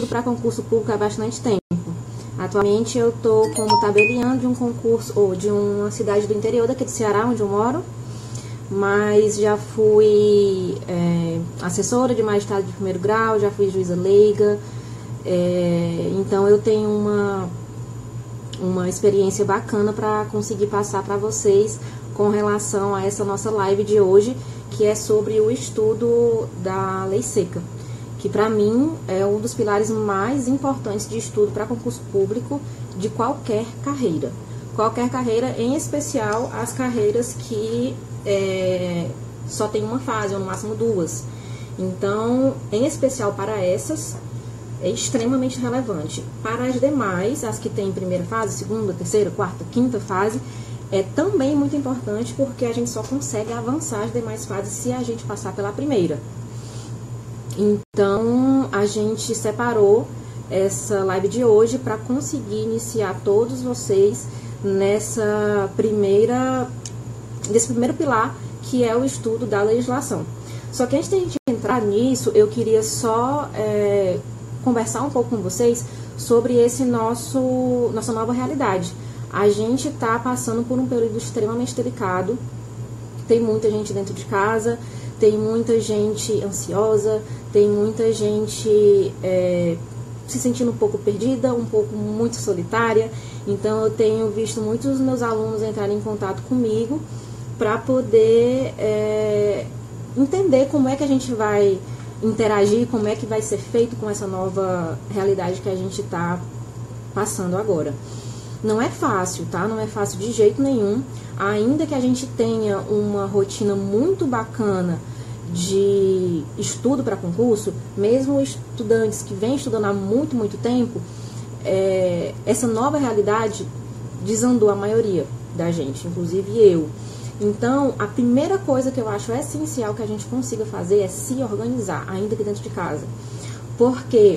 para concurso público há bastante tempo. Atualmente eu estou como tabeliã de um concurso, ou de uma cidade do interior daqui do Ceará, onde eu moro, mas já fui assessora de magistrado de primeiro grau, já fui juíza leiga, então eu tenho uma experiência bacana para conseguir passar para vocês com relação a essa nossa live de hoje, que é sobre o estudo da lei seca, que para mim é um dos pilares mais importantes de estudo para concurso público de qualquer carreira. Qualquer carreira, em especial as carreiras que só tem uma fase, ou no máximo duas. Então, em especial para essas, é extremamente relevante. Para as demais, as que têm primeira fase, segunda, terceira, quarta, quinta fase, é também muito importante, porque a gente só consegue avançar as demais fases se a gente passar pela primeira. Então, a gente separou essa live de hoje para conseguir iniciar todos vocês nesse primeiro pilar, que é o estudo da legislação. Só que antes de a gente entrar nisso, eu queria só conversar um pouco com vocês sobre nossa nova realidade. A gente está passando por um período extremamente delicado, tem muita gente dentro de casa, tem muita gente ansiosa, tem muita gente se sentindo um pouco perdida, um pouco muito solitária. Então eu tenho visto muitos dos meus alunos entrarem em contato comigo para poder entender como é que a gente vai interagir, como é que vai ser feito com essa nova realidade que a gente está passando agora. Não é fácil, tá? Não é fácil de jeito nenhum. Ainda que a gente tenha uma rotina muito bacana de estudo para concurso, mesmo estudantes que vêm estudando há muito, muito tempo, essa nova realidade desandou a maioria da gente, inclusive eu. Então, a primeira coisa que eu acho essencial que a gente consiga fazer é se organizar, ainda que dentro de casa. Porque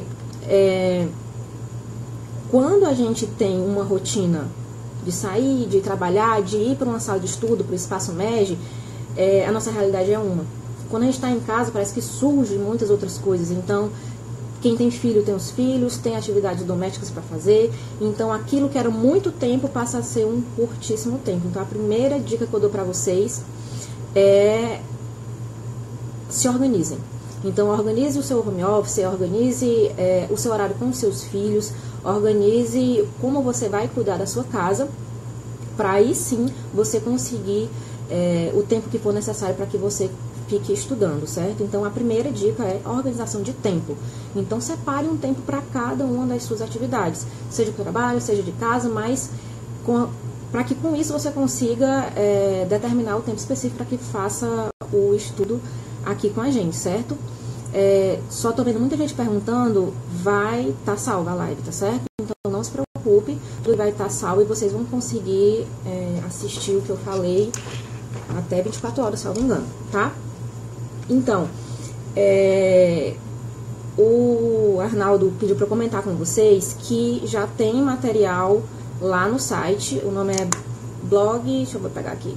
quando a gente tem uma rotina de sair, de trabalhar, de ir para uma sala de estudo, para o espaço MEG, a nossa realidade é uma. Quando a gente está em casa, parece que surgem muitas outras coisas. Então, quem tem filho tem os filhos, tem atividades domésticas para fazer. Então, aquilo que era muito tempo passa a ser um curtíssimo tempo. Então, a primeira dica que eu dou para vocês é se organizem. Então, organize o seu home office, organize o seu horário com os seus filhos, organize como você vai cuidar da sua casa, para aí sim você conseguir o tempo que for necessário para que você fique estudando, certo? Então, a primeira dica é a organização de tempo. Então, separe um tempo para cada uma das suas atividades, seja do trabalho, seja de casa, mas para que com isso você consiga determinar o tempo específico para que faça o estudo aqui com a gente, certo? Só estou vendo muita gente perguntando, vai estar salva a live, tá certo? Então, não se preocupe, tudo vai estar salvo e vocês vão conseguir assistir o que eu falei até 24 horas, se eu não me engano, tá? Então, o Arnaldo pediu para eu comentar com vocês que já tem material lá no site, o nome é deixa eu pegar aqui,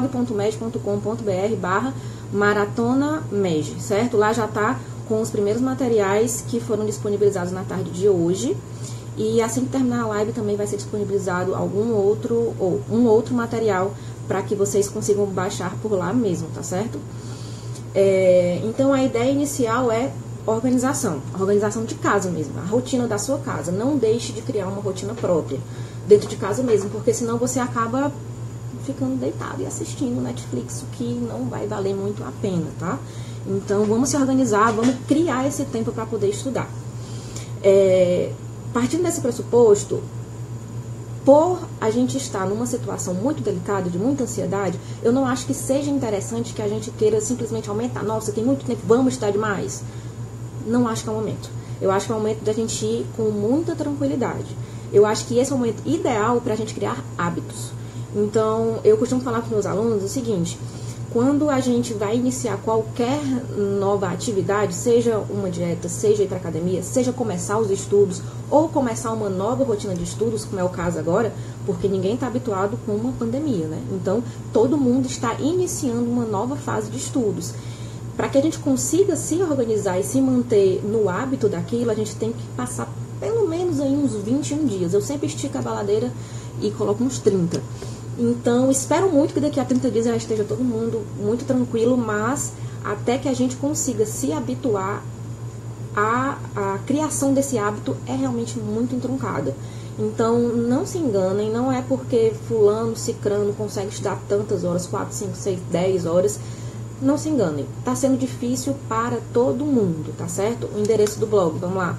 blog.med.com.br/maratona-MEG, certo? Lá já tá com os primeiros materiais que foram disponibilizados na tarde de hoje, e assim que terminar a live também vai ser disponibilizado um outro material para que vocês consigam baixar por lá mesmo, tá certo? Então, a ideia inicial é organização de casa mesmo, a rotina da sua casa. Não deixe de criar uma rotina própria dentro de casa mesmo, porque senão você acaba ficando deitado e assistindo Netflix, o que não vai valer muito a pena, tá? Então, vamos se organizar, vamos criar esse tempo para poder estudar. Partindo desse pressuposto, por a gente estar numa situação muito delicada, de muita ansiedade, eu não acho que seja interessante que a gente queira simplesmente aumentar. Nossa, tem muito tempo, vamos estudar demais. Não acho que é o momento. Eu acho que é o momento da gente ir com muita tranquilidade. Eu acho que esse é o momento ideal para a gente criar hábitos. Então, eu costumo falar para os meus alunos o seguinte: quando a gente vai iniciar qualquer nova atividade, seja uma dieta, seja ir para academia, seja começar os estudos ou começar uma nova rotina de estudos, como é o caso agora, porque ninguém está habituado com uma pandemia, né? Então, todo mundo está iniciando uma nova fase de estudos. Para que a gente consiga se organizar e se manter no hábito daquilo, a gente tem que passar pelo menos aí uns 21 dias. Eu sempre estico a baladeira e coloco uns 30. Então, espero muito que daqui a 30 dias já esteja todo mundo muito tranquilo, mas até que a gente consiga se habituar, a criação desse hábito é realmente muito entroncada. Então, não se enganem, não é porque fulano, cicrano consegue estudar tantas horas, 4, 5, 6, 10 horas, não se enganem. Tá sendo difícil para todo mundo, tá certo? O endereço do blog, vamos lá,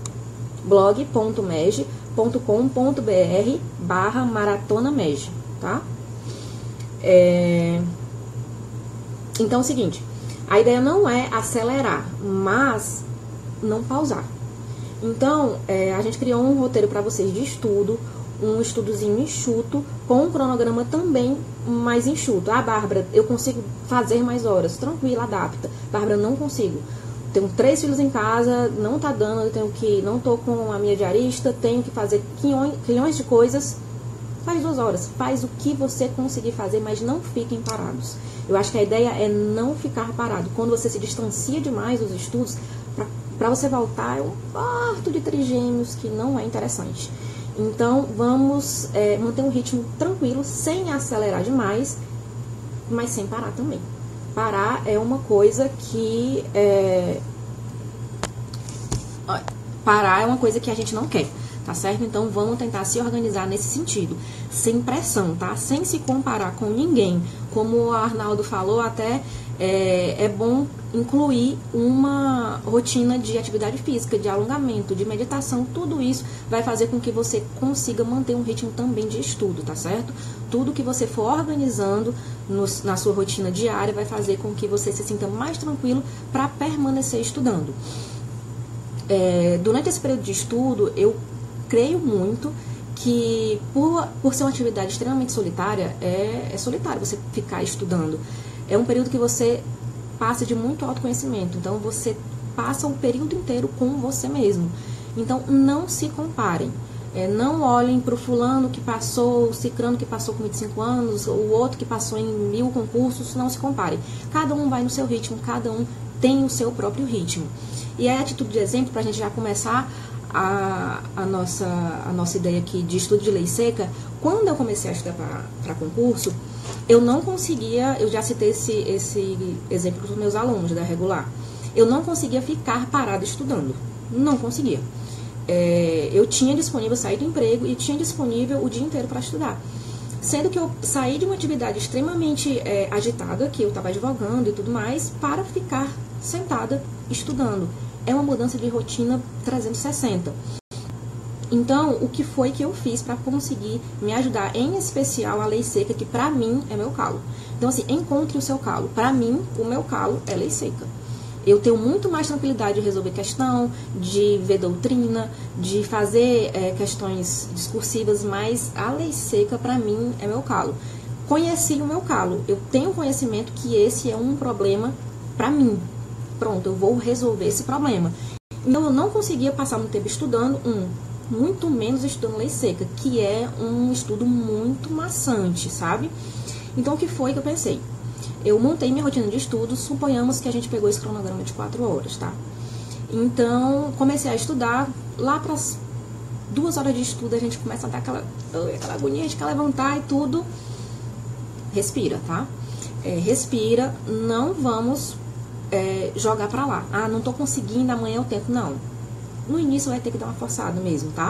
blog.mej.com.br/maratonamej, tá? Então é o seguinte, a ideia não é acelerar, mas não pausar. Então, a gente criou um roteiro para vocês de estudo, um estudozinho enxuto, com um cronograma também mais enxuto. Ah, Bárbara, eu consigo fazer mais horas. Tranquila, adapta. Bárbara, não consigo. Tenho 3 filhos em casa, não tá dando, não tô com a minha diarista, tenho que fazer quilhões de coisas. Faz 2 horas, faz o que você conseguir fazer, mas não fiquem parados. Eu acho que a ideia é não ficar parado. Quando você se distancia demais dos estudos, para você voltar é um parto de trigêmeos que não é interessante. Então, vamos manter um ritmo tranquilo, sem acelerar demais, mas sem parar também. Parar é uma coisa que... Parar é uma coisa que a gente não quer, tá certo? Então, vamos tentar se organizar nesse sentido, sem pressão, tá? Sem se comparar com ninguém. Como o Arnaldo falou, até é bom incluir uma rotina de atividade física, de alongamento, de meditação. Tudo isso vai fazer com que você consiga manter um ritmo também de estudo, tá certo? Tudo que você for organizando na sua rotina diária vai fazer com que você se sinta mais tranquilo para permanecer estudando. Durante esse período de estudo, eu creio muito que por ser uma atividade extremamente solitária, é solitário você ficar estudando. É um período que você passa de muito autoconhecimento, então você passa o período inteiro com você mesmo. Então, não se comparem. Não olhem para o fulano que passou, o cicrano que passou com 25 anos, o outro que passou em 1000 concursos, não se comparem. Cada um vai no seu ritmo, cada um tem o seu próprio ritmo. E a título de exemplo, para a gente já começar a nossa ideia aqui de estudo de lei seca, quando eu comecei a estudar para concurso, eu não conseguia, eu já citei esse exemplo para os meus alunos da regular, eu não conseguia ficar parada estudando, não conseguia. Eu tinha disponível sair do emprego e tinha disponível o dia inteiro para estudar. Sendo que eu saí de uma atividade extremamente agitada, que eu estava advogando e tudo mais, para ficar sentada estudando. É uma mudança de rotina 360. Então, o que foi que eu fiz para conseguir me ajudar, em especial a lei seca, que para mim é meu calo. Então, assim, encontre o seu calo. Para mim, o meu calo é lei seca. Eu tenho muito mais tranquilidade de resolver questão, de ver doutrina, de fazer questões discursivas, mas a lei seca, para mim, é meu calo. Conheci o meu calo. Eu tenho conhecimento que esse é um problema para mim. Pronto, eu vou resolver esse problema. Então, eu não conseguia passar muito tempo estudando, muito menos estudando lei seca, que é um estudo muito maçante, sabe? Então, o que foi que eu pensei? Eu montei minha rotina de estudos, suponhamos que a gente pegou esse cronograma de 4 horas, tá? Então, comecei a estudar, lá para as 2 horas de estudo, a gente começa a dar aquela agonia, a gente quer levantar e tudo. Respira, tá? Respira, não vamos jogar pra lá. Ah, não tô conseguindo, amanhã eu tento. Não. No início vai ter que dar uma forçada mesmo, tá?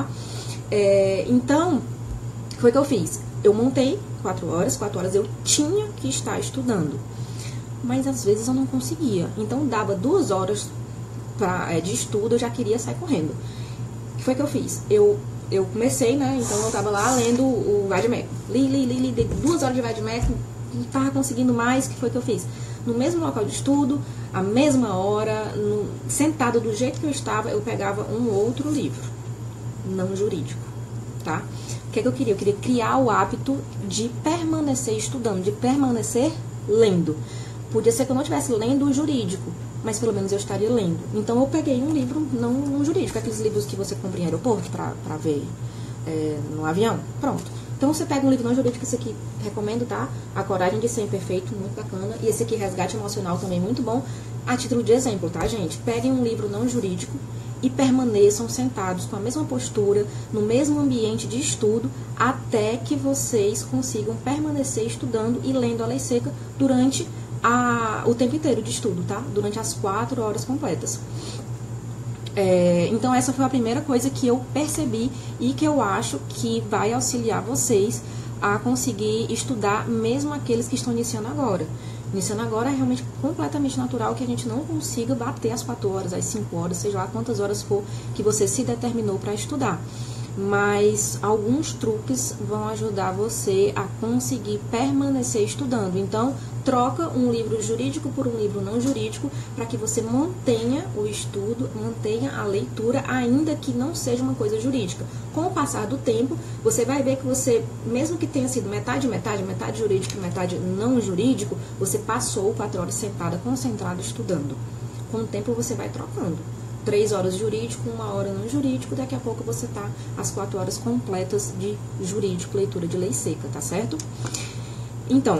Então, foi o que eu fiz. Eu montei 4 horas eu tinha que estar estudando. Mas às vezes eu não conseguia. Então, dava 2 horas de estudo, eu já queria sair correndo. O que foi que eu fiz? Eu comecei, né? Então, eu tava lá lendo o Vademecum. Li, 2 horas de Vademecum, não tava conseguindo mais. O que foi que eu fiz? No mesmo local de estudo, à mesma hora, sentado do jeito que eu estava, eu pegava um outro livro, não jurídico, tá? O que eu queria? Eu queria criar o hábito de permanecer estudando, de permanecer lendo. Podia ser que eu não estivesse lendo o jurídico, mas pelo menos eu estaria lendo. Então, eu peguei um livro, não um jurídico, aqueles livros que você compra em aeroporto para ver no avião. Pronto. Então, você pega um livro não jurídico, esse aqui, recomendo, tá? A Coragem de Ser Imperfeito, muito bacana. E esse aqui, Resgate Emocional, também muito bom. A título de exemplo, tá, gente? Peguem um livro não jurídico e permaneçam sentados com a mesma postura, no mesmo ambiente de estudo, até que vocês consigam permanecer estudando e lendo a lei seca durante o tempo inteiro de estudo, tá? Durante as 4 horas completas. Então, essa foi a primeira coisa que eu percebi e que eu acho que vai auxiliar vocês a conseguir estudar, mesmo aqueles que estão iniciando agora. Iniciando agora é realmente completamente natural que a gente não consiga bater as 4 horas, as 5 horas, seja lá quantas horas for que você se determinou para estudar. Mas alguns truques vão ajudar você a conseguir permanecer estudando. Então, troca um livro jurídico por um livro não jurídico para que você mantenha o estudo, mantenha a leitura, ainda que não seja uma coisa jurídica. Com o passar do tempo, você vai ver que você, mesmo que tenha sido metade jurídico e metade não jurídico, você passou 4 horas sentada, concentrada, estudando. Com o tempo, você vai trocando. 3 horas jurídico, 1 hora não jurídico, daqui a pouco você tá às 4 horas completas de jurídico, leitura de lei seca, tá certo? Então,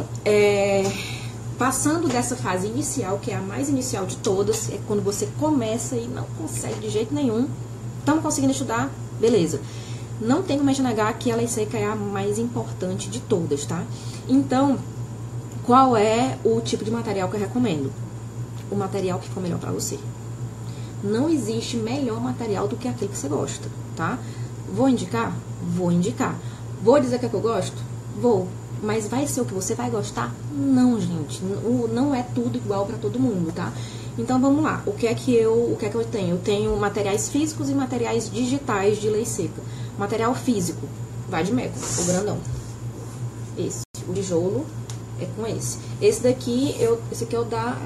passando dessa fase inicial, que é a mais inicial de todas, é quando você começa e não consegue de jeito nenhum, estamos conseguindo estudar, beleza. Não tem como a gente negar que a lei seca é a mais importante de todas, tá? Então, qual é o tipo de material que eu recomendo? O material que for melhor para você. Não existe melhor material do que aquele que você gosta, tá? Vou indicar? Vou indicar. Vou dizer que é que eu gosto? Vou. Mas vai ser o que você vai gostar? Não, gente. Não é tudo igual para todo mundo, tá? Então, vamos lá. O que é que eu tenho? Eu tenho materiais físicos e materiais digitais de lei seca. Material físico, vai de Meco, o grandão. Esse. O tijolo é com esse. Esse daqui, esse aqui é o da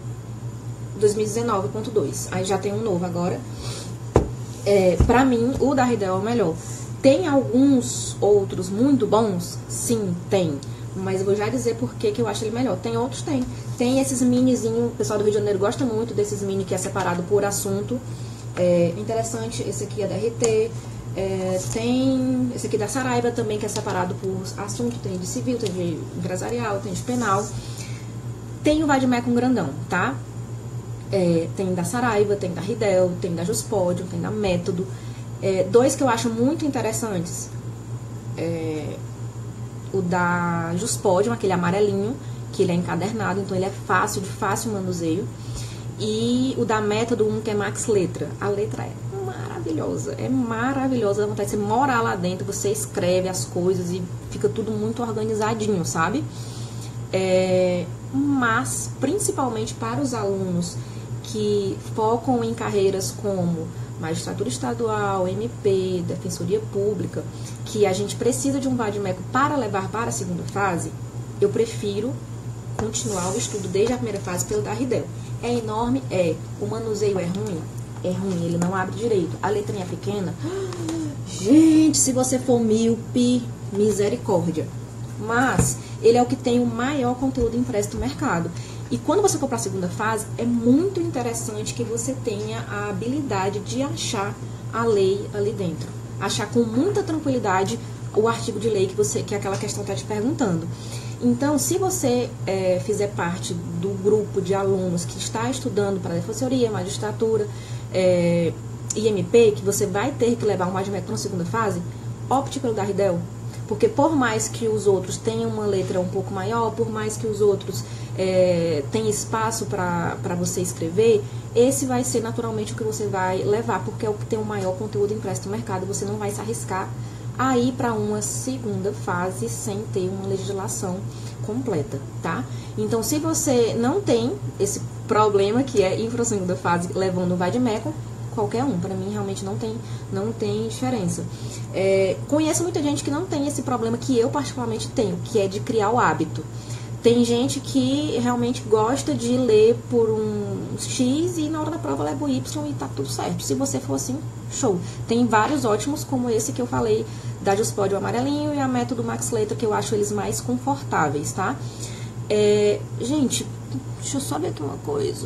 2019.2. Aí já tem um novo agora. Pra mim, o da Riddell é o melhor. Tem alguns outros muito bons? Sim, tem. Mas eu vou já dizer por que eu acho ele melhor. Tem outros? Tem. Tem esses minizinhos, o pessoal do Rio de Janeiro gosta muito desses mini que é separado por assunto. Interessante, esse aqui é da RT. Tem esse aqui da Saraiva também, que é separado por assunto. Tem de civil, tem de empresarial, tem de penal. Tem o Vademecum grandão, tá? Tem da Saraiva, tem da Riddell, tem da Juspodium, tem da Método. Dois que eu acho muito interessantes. O da Juspodium, aquele amarelinho, que ele é encadernado, então ele é de fácil manuseio. E o da Método, que é Max Letra. A letra é maravilhosa, dá vontade de você morar lá dentro, você escreve as coisas e fica tudo muito organizadinho, sabe? Mas, principalmente para os alunos que focam em carreiras como magistratura estadual, MP, defensoria pública, que a gente precisa de um vademecum para levar para a segunda fase, eu prefiro continuar o estudo desde a primeira fase pelo da Riddell. É enorme? O manuseio é ruim? É ruim, ele não abre direito. A letrinha é pequena? Gente, se você for míope, misericórdia. Mas ele é o que tem o maior conteúdo impresso no mercado. E quando você for para a segunda fase, é muito interessante que você tenha a habilidade de achar a lei ali dentro. Achar com muita tranquilidade o artigo de lei que aquela questão está te perguntando. Então, se você fizer parte do grupo de alunos que está estudando para defensoria, magistratura, IMP, que você vai ter que levar um vademecum para a segunda fase, opte pelo da Riddell. Porque por mais que os outros tenham uma letra um pouco maior, por mais que os outros tenham espaço para você escrever, esse vai ser naturalmente o que você vai levar, porque é o que tem o maior conteúdo impresso no mercado. Você não vai se arriscar a ir para uma segunda fase sem ter uma legislação completa, tá? Então, se você não tem esse problema que é ir para a segunda fase levando o vademecum, qualquer um, para mim realmente não tem diferença. Conheço muita gente que não tem esse problema que eu particularmente tenho, que é de criar o hábito. Tem gente que realmente gosta de ler por um X e na hora da prova leva o Y e tá tudo certo. Se você for assim, show. Tem vários ótimos, como esse que eu falei, da Juspodium amarelinho e a Método Max Letra, que eu acho eles mais confortáveis, tá? Gente, deixa eu só ver aqui uma coisa.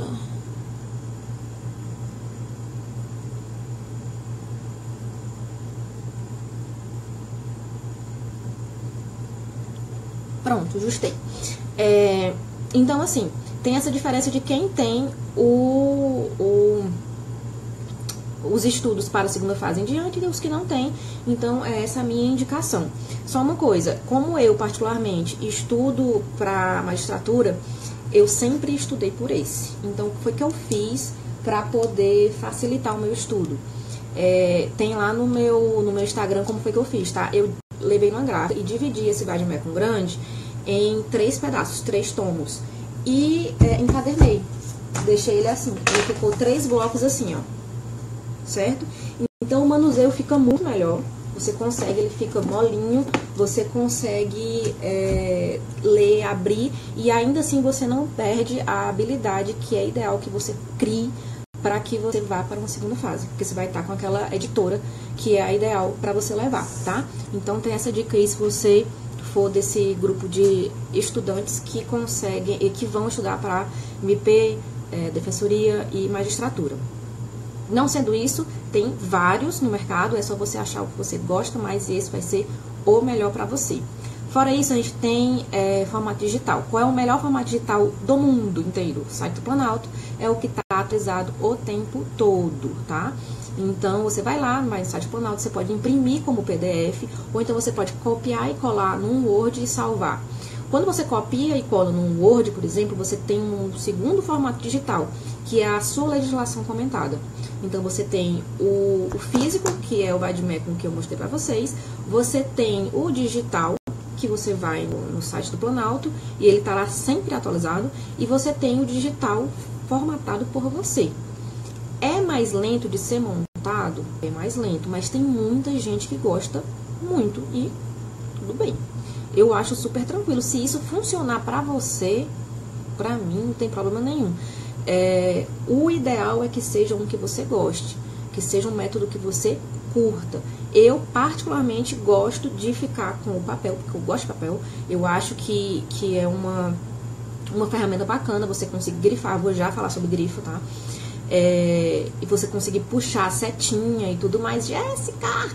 Pronto, ajustei. Então, assim, tem essa diferença de quem tem os estudos para a segunda fase em diante e os que não têm. Então, essa é a minha indicação. Só uma coisa, como eu, particularmente, estudo para magistratura, eu sempre estudei por esse. Então, o que foi que eu fiz para poder facilitar o meu estudo? Tem lá no meu Instagram como foi que eu fiz, tá? Eu levei numa gráfica e dividi esse vade-mecum grande em 3 pedaços, 3 tomos. E encadernei. Deixei ele assim. Ele ficou 3 blocos assim, ó. Certo? Então, o manuseio fica muito melhor. Você consegue, ele fica molinho. Você consegue ler, abrir. E ainda assim, você não perde a habilidade que é ideal que você crie para que você vá para uma segunda fase, porque você vai estar com aquela editora que é a ideal para você levar, tá? Então tem essa dica aí se você for desse grupo de estudantes que conseguem e que vão estudar para MP, Defensoria e Magistratura. Não sendo isso, tem vários no mercado, é só você achar o que você gosta, mas esse vai ser o melhor para você. Fora isso, a gente tem formato digital. Qual é o melhor formato digital do mundo inteiro? O site do Planalto é o que está atualizado o tempo todo, tá? Então, você vai lá no site do Planalto, você pode imprimir como PDF, ou então você pode copiar e colar num Word e salvar. Quando você copia e cola num Word, por exemplo, você tem um segundo formato digital, que é a sua legislação comentada. Então, você tem o físico, que é o vade-mecum que eu mostrei para vocês, você tem o digital, que você vai no site do Planalto e ele estará sempre atualizado, e você tem o digital formatado por você. É mais lento de ser montado? É mais lento, mas tem muita gente que gosta muito e tudo bem. Eu acho super tranquilo. Se isso funcionar para você, para mim não tem problema nenhum. O ideal é que seja um que você goste, que seja um método que você curta. Eu, particularmente, gosto de ficar com o papel, porque eu gosto de papel. Eu acho que é uma ferramenta bacana, você conseguir grifar. Vou já falar sobre grifo, tá? E você conseguir puxar a setinha e tudo mais. Jéssica!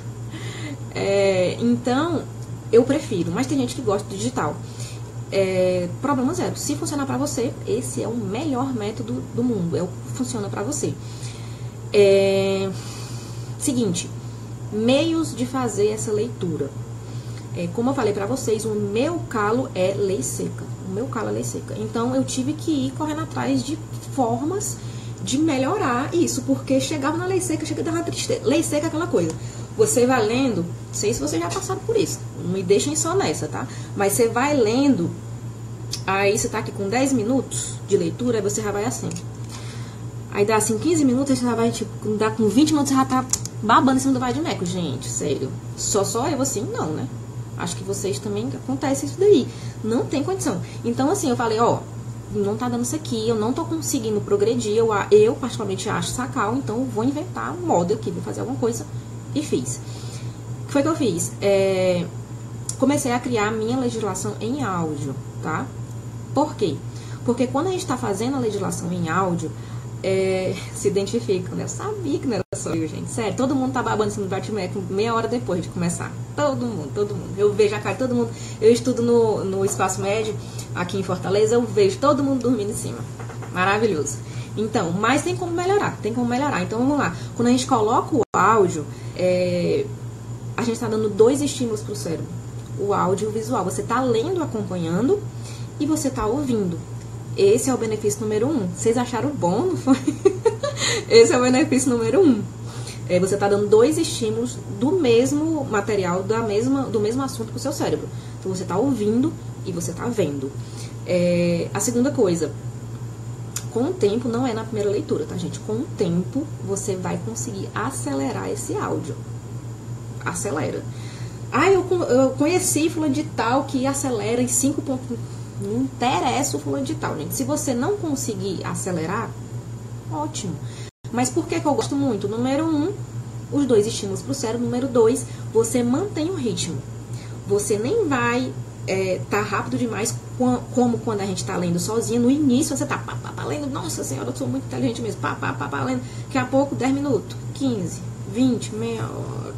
Então, eu prefiro. Mas tem gente que gosta de digital. Problema zero. Se funcionar pra você, esse é o melhor método do mundo. É o que funciona pra você. Seguinte. Meios de fazer essa leitura. Como eu falei pra vocês, o meu calo é lei seca. O meu calo é lei seca. Então, eu tive que ir correndo atrás de formas de melhorar isso, porque chegava na lei seca, chega a dar uma tristeza. Lei seca é aquela coisa. Você vai lendo, não sei se vocês já passaram por isso, não me deixem só nessa, tá? Mas você vai lendo, aí você tá aqui com 10 minutos de leitura, aí você já vai assim. Aí dá assim 15 minutos, você já vai, tipo, dá com 20 minutos, você já tá babando em cima do vade-mecum, gente, sério. Só eu assim? Não, né? Acho que vocês também acontece isso daí. Não tem condição. Então, assim, eu falei, ó, não tá dando isso aqui, eu não tô conseguindo progredir, eu particularmente acho sacal, então eu vou inventar um modo aqui, vou fazer alguma coisa, e fiz. O que foi que eu fiz? Comecei a criar a minha legislação em áudio, tá? Por quê? Porque quando a gente tá fazendo a legislação em áudio, se identificam, né? Eu sabia que não era só eu, gente. Sério, todo mundo tá babando em cima do vade-mecum meia hora depois de começar. Todo mundo. Eu vejo a cara de todo mundo. Eu estudo no Espaço Médio, aqui em Fortaleza, eu vejo todo mundo dormindo em cima. Maravilhoso. Então, mas tem como melhorar, Então, vamos lá. Quando a gente coloca o áudio, a gente tá dando 2 estímulos pro cérebro. O áudio e o visual. Você tá lendo, acompanhando, e você tá ouvindo. Esse é o benefício número 1. Vocês acharam bom, não foi? Esse é o benefício número 1. Você está dando 2 estímulos do mesmo material, do mesmo assunto para o seu cérebro. Então, você está ouvindo e você está vendo. A segunda coisa, com o tempo, não é na primeira leitura, tá, gente? Com o tempo, você vai conseguir acelerar esse áudio. Acelera. Eu conheci fulano de tal que acelera em 5 pontos. Não interessa o fulano de tal, gente. Se você não conseguir acelerar, ótimo. Mas por que eu gosto muito? Número 1, os 2 estímulos para o cérebro. Número 2, você mantém o ritmo. Você nem vai tá rápido demais, como quando a gente tá lendo sozinha. No início você tá lendo, nossa senhora, eu sou muito inteligente mesmo, lendo. Daqui a pouco, 10 minutos, 15, 20, meia hora.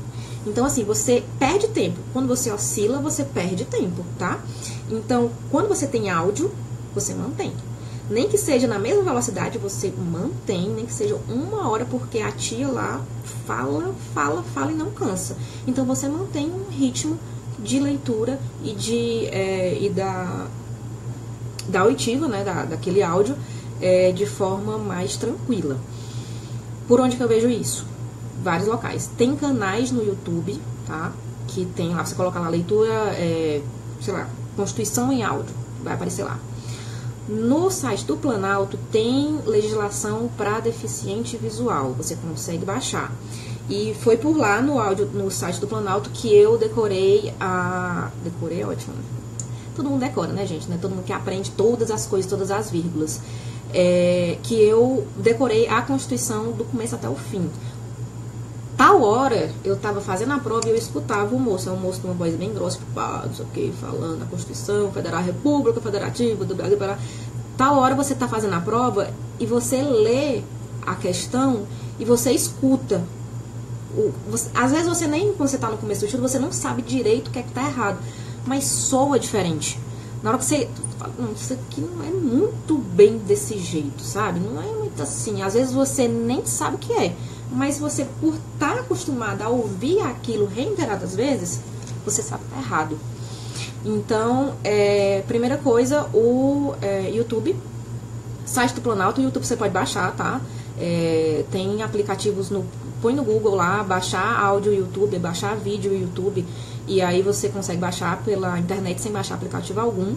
Então, assim, você perde tempo. Quando você oscila, você perde tempo, tá? Então, quando você tem áudio, você mantém. Nem que seja na mesma velocidade, você mantém, nem que seja 1 hora, porque a tia lá fala e não cansa. Então, você mantém um ritmo de leitura e da auditiva, né, daquele áudio, de forma mais tranquila. Por onde que eu vejo isso? Vários locais. Tem canais no YouTube, tá? Que tem lá, você coloca lá leitura, sei lá, Constituição em áudio, vai aparecer lá. No site do Planalto tem legislação para deficiente visual, você consegue baixar. E foi por lá no site do Planalto que eu decorei Decorei é ótimo. Todo mundo decora, né, gente? Né? Todo mundo que aprende todas as coisas, todas as vírgulas. Que eu decorei a Constituição do começo até o fim. Tal hora, eu tava fazendo a prova e eu escutava o moço com uma voz bem grossa, não sei o que, falando a Constituição Federal, República Federativa do Brasil. Tal hora você tá fazendo a prova e você lê a questão e você escuta. Às vezes você nem, quando você tá no começo do estudo, você não sabe direito o que é que tá errado, mas soa diferente. Na hora que você fala, não, isso aqui não é muito bem desse jeito, sabe? Não é muito assim. Às vezes você nem sabe o que é. Mas você, por estar acostumado a ouvir aquilo reiteradas vezes, você sabe que tá errado. Então, primeira coisa, o YouTube, site do Planalto, o YouTube você pode baixar, tá? Tem aplicativos, põe no Google lá, baixar áudio YouTube, baixar vídeo YouTube, e aí você consegue baixar pela internet sem baixar aplicativo algum.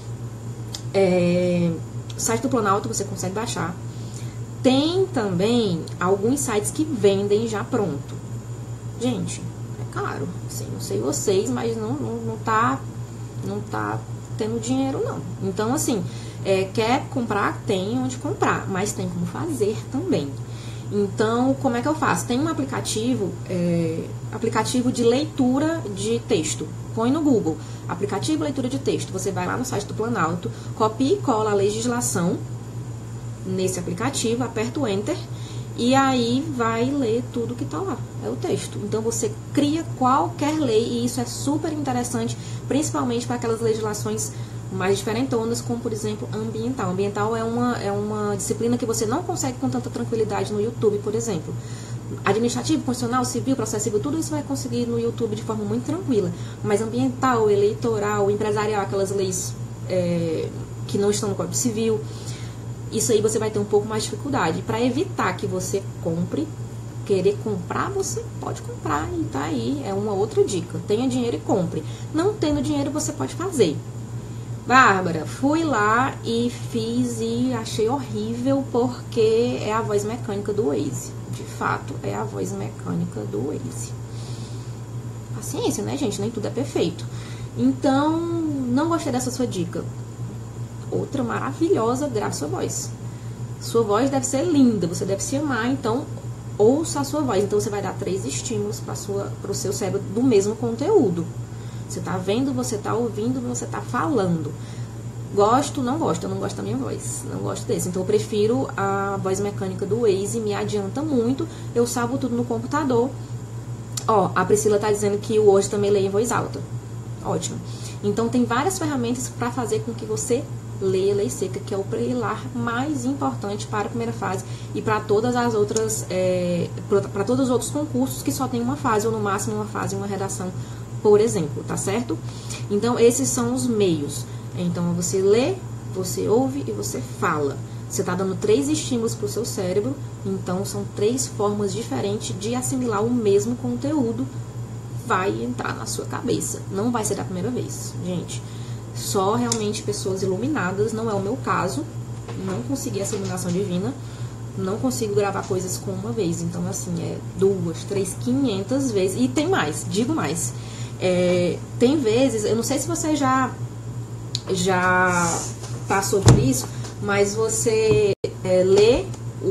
Site do Planalto você consegue baixar. Tem também alguns sites que vendem já pronto. Gente, é caro. Assim, não sei vocês, mas não tá tendo dinheiro, não. Então, assim, quer comprar, tem onde comprar, mas tem como fazer também. Então, como é que eu faço? Tem um aplicativo de leitura de texto. Põe no Google, aplicativo leitura de texto. Você vai lá no site do Planalto, copia e cola a legislação nesse aplicativo, aperta o Enter e aí vai ler tudo que tá lá, é o texto. Então você cria qualquer lei e isso é super interessante, principalmente para aquelas legislações mais diferentonas, como por exemplo ambiental. Ambiental é uma disciplina que você não consegue com tanta tranquilidade no YouTube, por exemplo. Administrativo, constitucional, civil, processo civil, tudo isso vai conseguir no YouTube de forma muito tranquila. Mas ambiental, eleitoral, empresarial, aquelas leis que não estão no Código Civil, isso aí você vai ter um pouco mais de dificuldade. Para evitar que você compre, querer comprar, você pode comprar e tá aí, é uma outra dica. Tenha dinheiro e compre. Não tendo dinheiro, você pode fazer. Bárbara, fui lá e fiz e achei horrível porque é a voz mecânica do Waze. De fato, é a voz mecânica do Waze. Paciência, né, gente? Nem tudo é perfeito. Então, não gostei dessa sua dica. Outra maravilhosa, grave sua voz. Sua voz deve ser linda, você deve se amar, então ouça a sua voz. Então você vai dar 3 estímulos para o seu cérebro do mesmo conteúdo. Você tá vendo, você tá ouvindo, você tá falando. Gosto, não gosto, eu não gosto da minha voz, não gosto desse. Então eu prefiro a voz mecânica do Waze, me adianta muito, eu salvo tudo no computador. Ó, a Priscila tá dizendo que o Hoje também lê em voz alta. Ótimo. Então tem várias ferramentas para fazer com que você leia lei seca, que é o pilar mais importante para a primeira fase e para todas as outras, para todos os outros concursos que só tem uma fase, ou no máximo uma fase e uma redação, por exemplo, tá certo? Então, esses são os meios. Então, você lê, você ouve e você fala. Você está dando 3 estímulos para o seu cérebro, então são 3 formas diferentes de assimilar o mesmo conteúdo. Vai entrar na sua cabeça. Não vai ser da primeira vez, gente. Só realmente pessoas iluminadas, não é o meu caso. Não consegui essa iluminação divina. Não consigo gravar coisas com uma vez. Então, assim, 2, 3, 500 vezes. E tem mais, digo mais. Tem vezes, eu não sei se você já passou por isso, mas você lê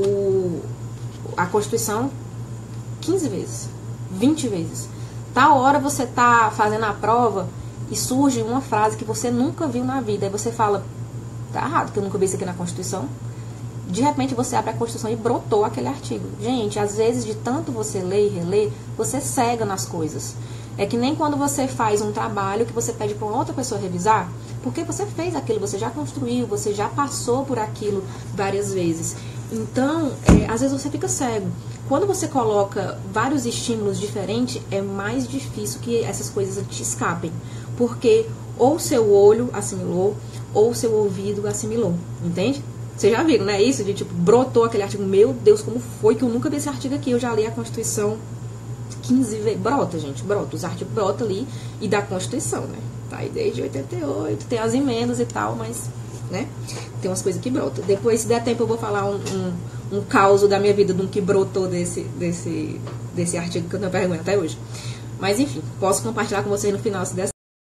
a Constituição 15 vezes, 20 vezes. Tal hora você tá fazendo a prova e surge uma frase que você nunca viu na vida. Aí você fala, tá errado, que eu nunca vi isso aqui na Constituição. De repente você abre a Constituição e brotou aquele artigo. Gente, às vezes de tanto você ler e reler, você cega nas coisas. É que nem quando você faz um trabalho que você pede para uma outra pessoa revisar, porque você fez aquilo, você já construiu, você já passou por aquilo várias vezes. Então, às vezes você fica cego. Quando você coloca vários estímulos diferentes, é mais difícil que essas coisas te escapem. Porque ou seu olho assimilou, ou seu ouvido assimilou. Entende? Vocês já viram, né? Isso de tipo, brotou aquele artigo. Meu Deus, como foi que eu nunca vi esse artigo aqui? Eu já li a Constituição 15 vezes. Brota, gente, brota. Os artigos brotam ali e da Constituição, né? Tá aí desde 88, tem as emendas e tal, mas, né? Tem umas coisas que brotam. Depois, se der tempo, eu vou falar um caos da minha vida de um que brotou desse artigo que eu tenho vergonha até hoje. Mas, enfim, posso compartilhar com vocês no final se der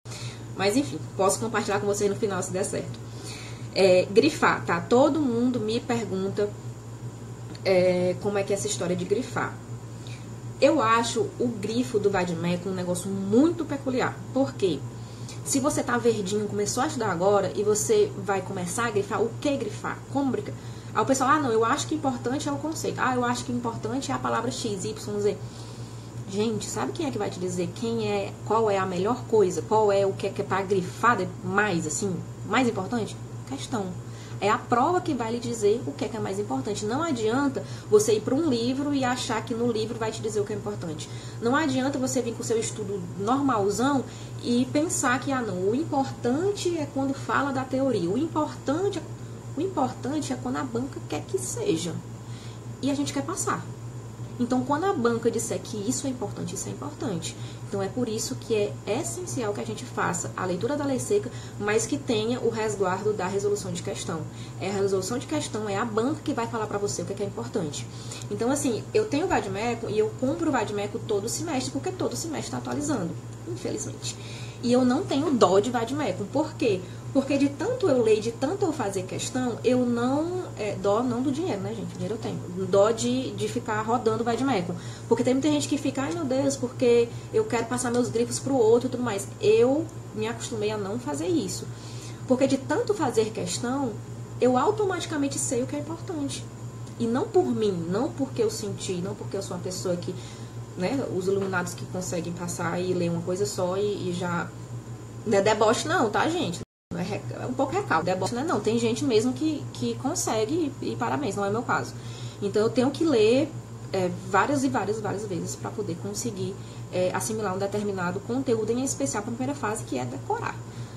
certo. Grifar, tá? Todo mundo me pergunta como é que é essa história de grifar. Eu acho o grifo do Vadimeco um negócio muito peculiar. Por quê? Se você tá verdinho, começou a estudar agora, e você vai começar a grifar, o que grifar? Como brincar? Aí o pessoal, não, eu acho que importante é o conceito. Eu acho que importante é a palavra X, Y, Z. Gente, sabe quem é que vai te dizer qual é a melhor coisa? Qual é o que é pra grifar mais, assim, mais importante? Questão. É a prova que vai lhe dizer o que é mais importante. Não adianta você ir para um livro e achar que no livro vai te dizer o que é importante. Não adianta você vir com o seu estudo normalzão e pensar que, não, o importante é quando fala da teoria. O importante é quando a banca quer que seja. E a gente quer passar. Então, quando a banca disser que isso é importante, isso é importante. Então, é por isso que é essencial que a gente faça a leitura da lei seca, mas que tenha o resguardo da resolução de questão. A resolução de questão é a banca que vai falar para você o que é importante. Então, assim, eu tenho o Vadimeco e eu compro o Vadimeco todo semestre, porque todo semestre está atualizando, infelizmente. E eu não tenho dó de Vadimeco. Por quê? Porque de tanto eu ler, de tanto eu fazer questão, eu não... dó não do dinheiro, né, gente? Dinheiro eu tenho. Dó de ficar rodando o Vadimeco. Porque tem muita gente que fica, meu Deus, porque eu quero passar meus grifos pro outro e tudo mais. Eu me acostumei a não fazer isso. Porque de tanto fazer questão, eu automaticamente sei o que é importante. E não por mim, não porque eu senti, não porque eu sou uma pessoa que... né, os iluminados que conseguem passar e ler uma coisa só e já... Não é deboche não, tá, gente? É um pouco recalque. Deboche não é não. Tem gente mesmo que consegue e parabéns, não é meu caso. Então eu tenho que ler várias vezes para poder conseguir assimilar um determinado conteúdo, em especial para a primeira fase, que é decorar.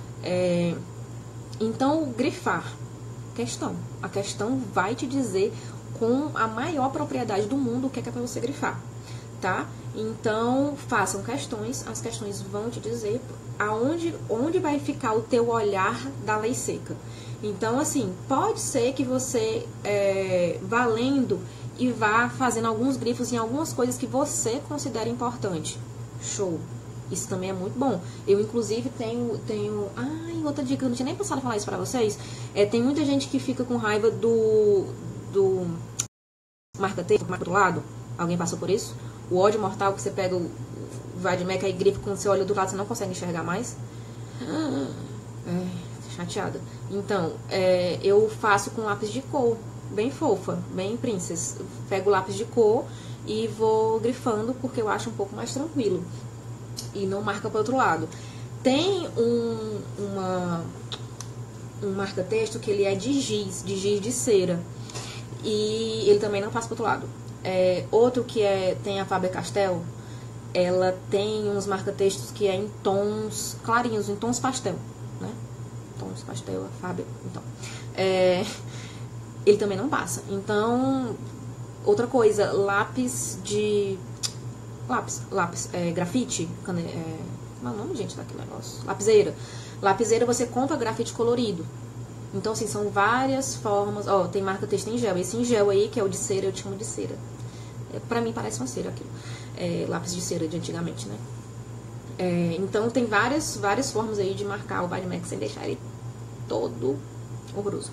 Então, grifar. Questão. A questão vai te dizer com a maior propriedade do mundo o que é para você grifar. Tá? Então, façam questões, as questões vão te dizer onde vai ficar o teu olhar da lei seca. Então, assim, pode ser que você vá lendo e vá fazendo alguns grifos em algumas coisas que você considera importante. Show! Isso também é muito bom. Eu, inclusive, tenho... outra dica, eu não tinha nem pensado em falar isso pra vocês. Tem muita gente que fica com raiva do marca-texto, marca do lado. Alguém passou por isso? O ódio mortal que você pega o Vadimeco e grifa, quando você olha do lado, você não consegue enxergar mais. Chateada. Então, eu faço com lápis de cor, bem fofa, bem princess. Pego o lápis de cor e vou grifando, porque eu acho um pouco mais tranquilo. E não marca para outro lado. Tem um marca-texto que ele é de giz de cera. E ele também não passa para outro lado. Outro que tem a Faber-Castell, ela tem uns marca-textos que é em tons clarinhos, em tons pastel, né? Tons pastel, a Faber, então. Ele também não passa. Então, outra coisa, grafite, como é o nome, gente, daquele negócio? Lapiseira. Lapiseira, você compra grafite colorido. Então, assim, são várias formas. Tem marca-texto em gel. Esse em gel aí, que é o de cera, eu chamo de cera. Pra mim parece uma cera aquilo. Lápis de cera de antigamente, né? Então tem várias formas aí de marcar o Vadimeco sem deixar ele todo horroroso.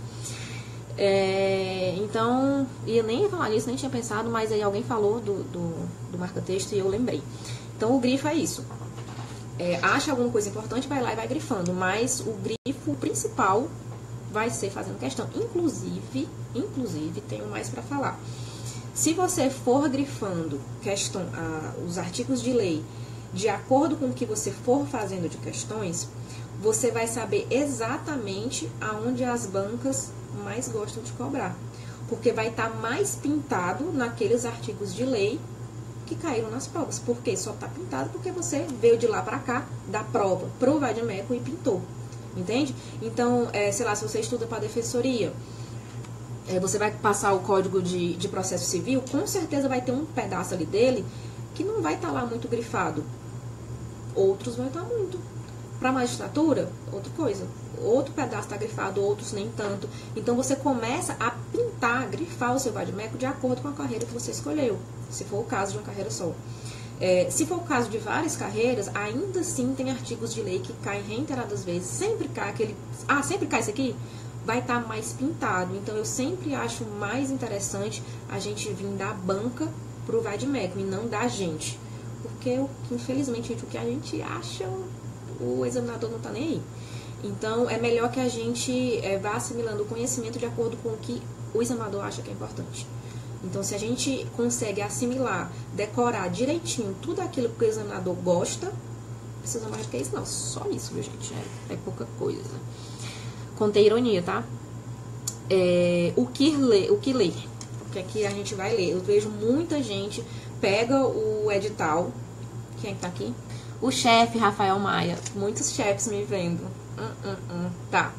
Então, eu nem ia falar nisso, nem tinha pensado, mas aí alguém falou do marca-texto e eu lembrei. Então o grifo é isso. Acha alguma coisa importante, vai lá e vai grifando. Mas o grifo principal vai ser fazendo questão. Inclusive, tenho mais para falar. Se você for grifando os artigos de lei de acordo com o que você for fazendo de questões, você vai saber exatamente aonde as bancas mais gostam de cobrar. Porque vai estar mais pintado naqueles artigos de lei que caíram nas provas. Por quê? Só está pintado porque você veio de lá para cá da prova pro vade-mecum e pintou. Entende? Então, sei lá, se você estuda para defensoria, você vai passar o Código de Processo Civil, com certeza vai ter um pedaço ali dele que não vai estar lá muito grifado. Outros vão estar muito. Para a magistratura, outra coisa. Outro pedaço está grifado, outros nem tanto. Então, você começa a pintar, grifar o seu vade-mecum de acordo com a carreira que você escolheu, se for o caso de uma carreira só. Se for o caso de várias carreiras, ainda assim tem artigos de lei que caem reiteradas vezes. Sempre cai aquele... sempre cai esse aqui? Vai estar mais pintado. Então, eu sempre acho mais interessante a gente vir da banca para o vade-mecum e não da gente. Porque, infelizmente, gente, o que a gente acha, o examinador não está nem aí. Então, é melhor que a gente vá assimilando o conhecimento de acordo com o que o examinador acha que é importante. Então, se a gente consegue assimilar, decorar direitinho tudo aquilo que o examinador gosta, não precisa mais do que isso, não. Só isso, viu, gente? É pouca coisa. Contei ironia, tá? O que ler? Porque aqui a gente vai ler. Eu vejo muita gente pega o edital. Quem é que tá aqui? O chefe Rafael Maia. Muitos chefes me vendo. Tá.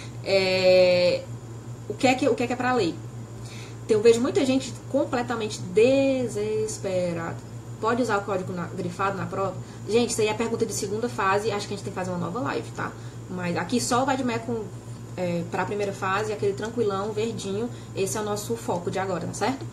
O que é pra ler? Então, eu vejo muita gente completamente desesperada. Pode usar o código grifado na prova? Gente, isso aí é a pergunta de segunda fase. Acho que a gente tem que fazer uma nova live, tá? Mas aqui só o vade-mecum para a primeira fase, aquele tranquilão, verdinho. Esse é o nosso foco de agora, tá certo?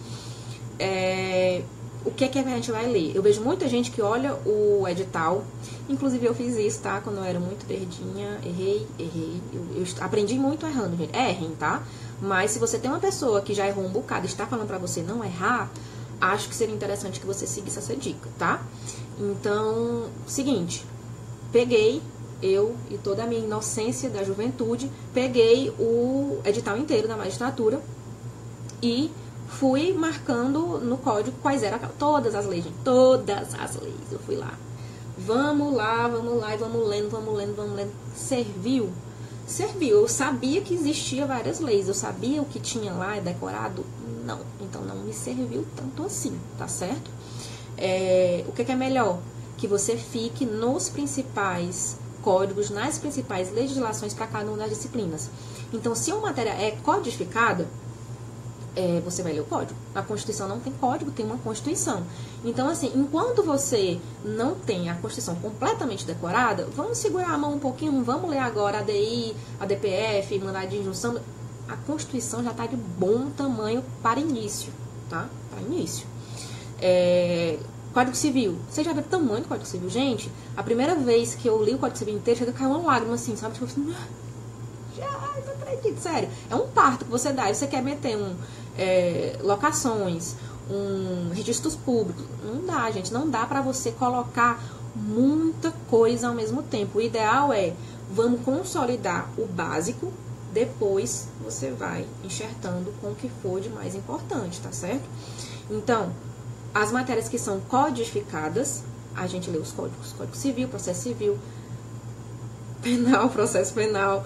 O que é que a gente vai ler? Eu vejo muita gente que olha o edital. Inclusive, eu fiz isso, tá? Quando eu era muito verdinha. Errei. Eu aprendi muito errando, gente. Errem, tá? Mas se você tem uma pessoa que já errou um bocado e está falando pra você não errar, acho que seria interessante que você seguisse essa dica, tá? Então, seguinte. Peguei, eu e toda a minha inocência da juventude, peguei o edital inteiro da magistratura e fui marcando no código quais eram todas as leis, gente. Todas as leis. Eu fui lá. Vamos lá, e vamos lendo. Serviu? Serviu. Eu sabia que existia várias leis. Eu sabia o que tinha lá decorado? Não. Então, não me serviu tanto assim, tá certo? O que é melhor? Que você fique nos principais códigos, nas principais legislações para cada uma das disciplinas. Então, se uma matéria é codificada, você vai ler o código. A Constituição não tem código, tem uma Constituição. Então, assim, enquanto você não tem a Constituição completamente decorada, vamos segurar a mão um pouquinho, vamos ler agora a ADI, a DPF, mandado de injunção. A Constituição já está de bom tamanho para início, tá? Para início. Código Civil. Você já vê o tamanho do Código Civil? Gente, a primeira vez que eu li o Código Civil inteiro, chega a cair uma lágrima assim, sabe? Tipo assim, não acredito, sério. É um parto que você dá e você quer meter locações, registros públicos. Não dá, gente. Não dá pra você colocar muita coisa ao mesmo tempo. O ideal vamos consolidar o básico, depois você vai enxertando com o que for de mais importante, tá certo? Então, as matérias que são codificadas, a gente lê os códigos. Código Civil, Processo Civil, Penal, Processo Penal,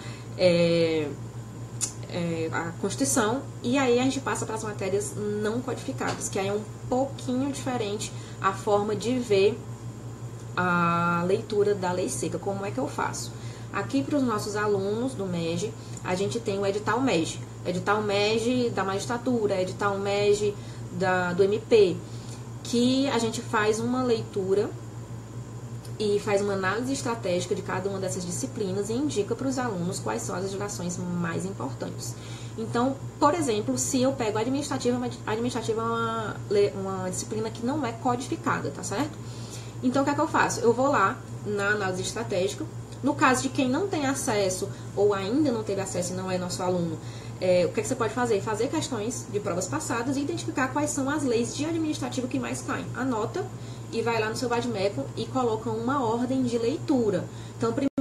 a Constituição, e aí a gente passa para as matérias não codificadas, que aí é um pouquinho diferente a forma de ver a leitura da lei seca. Como é que eu faço? Aqui para os nossos alunos do MEG, a gente tem o edital MEG. Edital MEG da magistratura, edital MEG do MP, que a gente faz uma leitura e faz uma análise estratégica de cada uma dessas disciplinas e indica para os alunos quais são as legislações mais importantes. Então, por exemplo, se eu pego administrativa é uma disciplina que não é codificada, tá certo? Então, o que é que eu faço? Eu vou lá na análise estratégica. No caso de quem não tem acesso ou ainda não teve acesso e não é nosso aluno, o que você pode fazer? Fazer questões de provas passadas e identificar quais são as leis de administrativo que mais caem. Anota e vai lá no seu vade-mecum e coloca uma ordem de leitura. Então, primeiro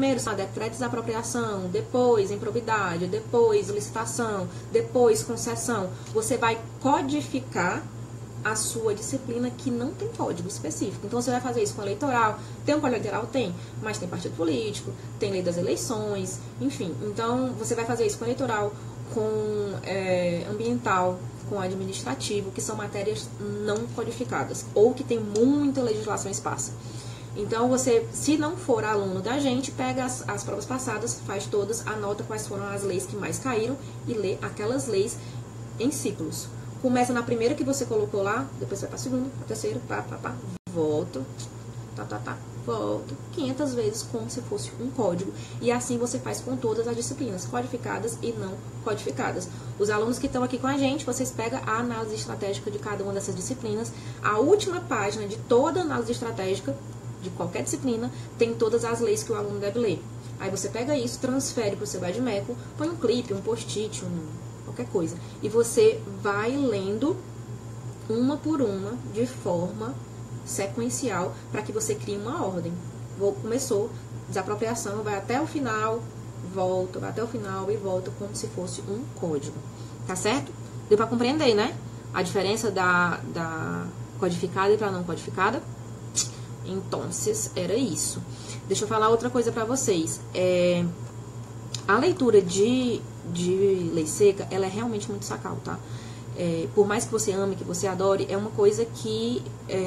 primeiro são decreto de desapropriação, depois improbidade, depois licitação, depois concessão. Você vai codificar a sua disciplina que não tem código específico. Então, você vai fazer isso com eleitoral. Tem um código eleitoral? Tem. Mas tem partido político, tem lei das eleições, enfim. Então, você vai fazer isso com eleitoral, com ambiental, com administrativo, que são matérias não codificadas, ou que tem muita legislação esparsa. Então, você, se não for aluno da gente, pega as provas passadas, faz todas, anota quais foram as leis que mais caíram e lê aquelas leis em ciclos. Começa na primeira que você colocou lá, depois vai para a segunda, para a terceira, volta, volta, 500 vezes como se fosse um código. E assim você faz com todas as disciplinas, codificadas e não codificadas. Os alunos que estão aqui com a gente, vocês pegam a análise estratégica de cada uma dessas disciplinas. A última página de toda análise estratégica, de qualquer disciplina, tem todas as leis que o aluno deve ler. Aí você pega isso, transfere para o seu Badmeco, põe um clipe, um post-it, qualquer coisa. E você vai lendo uma por uma, de forma sequencial, para que você crie uma ordem. Começou, desapropriação, vai até o final, volta, vai até o final e volta como se fosse um código. Tá certo? Deu para compreender, né? A diferença da codificada e para não codificada? Então, era isso. Deixa eu falar outra coisa para vocês. A leitura de lei seca, ela é realmente muito sacal, tá? Por mais que você ame, que você adore, é uma coisa que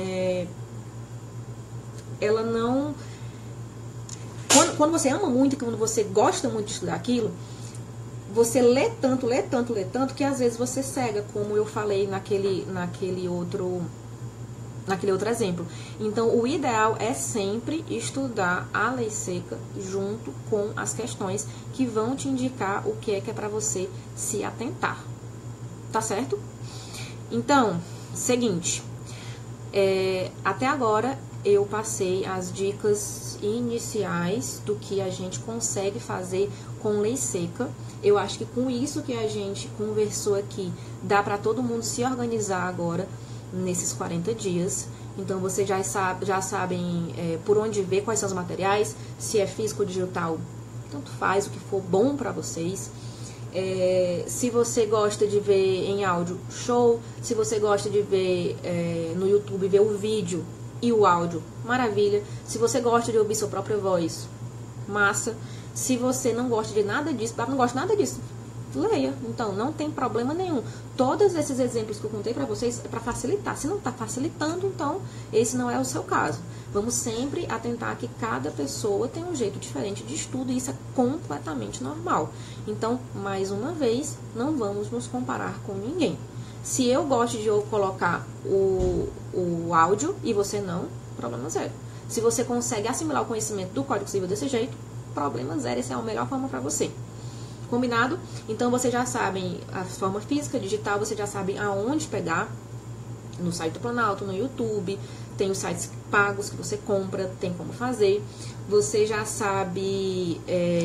ela não... Quando você ama muito, quando você gosta muito de estudar aquilo, você lê tanto, que às vezes você cega, como eu falei naquele outro exemplo. Então, o ideal é sempre estudar a lei seca junto com as questões que vão te indicar o que é para você se atentar. Tá certo? Então, seguinte. Até agora, eu passei as dicas iniciais do que a gente consegue fazer com lei seca. Eu acho que com isso que a gente conversou aqui, dá para todo mundo se organizar agora nesses 40 dias. Então, vocês já sabem por onde ver quais são os materiais, se é físico ou digital, tanto faz, o que for bom para vocês. Se você gosta de ver em áudio, show. Se você gosta de ver no YouTube, ver o vídeo e o áudio, maravilha. Se você gosta de ouvir sua própria voz, massa. Se você não gosta de nada disso, leia. Então, não tem problema nenhum. Todos esses exemplos que eu contei para vocês é para facilitar. Se não está facilitando, então esse não é o seu caso. Vamos sempre atentar que cada pessoa tem um jeito diferente de estudo e isso é completamente normal. Então, mais uma vez, não vamos nos comparar com ninguém. Se eu gosto de colocar o áudio e você não, problema zero. Se você consegue assimilar o conhecimento do Código Civil desse jeito, problema zero. Essa é a melhor forma para você. Combinado? Então, vocês já sabem a forma física, digital, vocês já sabem aonde pegar, no site do Planalto, no YouTube, tem os sites pagos que você compra, tem como fazer. Você já sabe